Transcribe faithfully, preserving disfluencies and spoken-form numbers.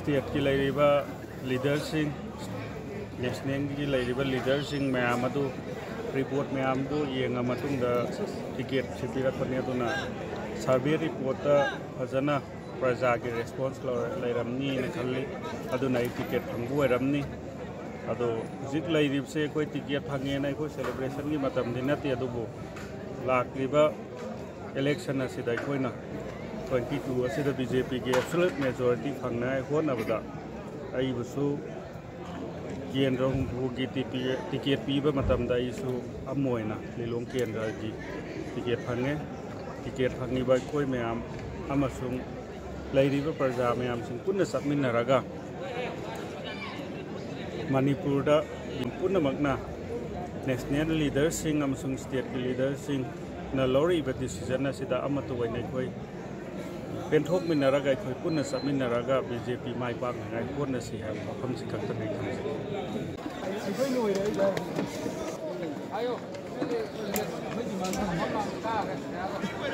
state ki leiriba leaders sing national ki leiriba leaders sing mayam adu report mayam du yenga matung da ticket sipirat pani aduna survey report ta fajana praja ki response leiramni ne khalli aduna ticket phangbu ramni ado zik leirib se koi ticket phange na koi celebration ki matam dina ti adubu lakliba election asida koina twenty-two asida B J P ki absolute majority phangna hotnaba ai busu yen rong bu ki ticket piba matam da isu amoina lilong kendra gi ticket phange ticket phangi ba koi mayam amasung leiriba praja mayam sing punna sapminaraga Manipur da punna magna national leaders sing amasung state leaders sing na lori ba decision asida amatu wainai koi penthok minaraga koi punna sapminaraga B J P mai bak ngai punna si ha Wafam si khakta nei kham ayo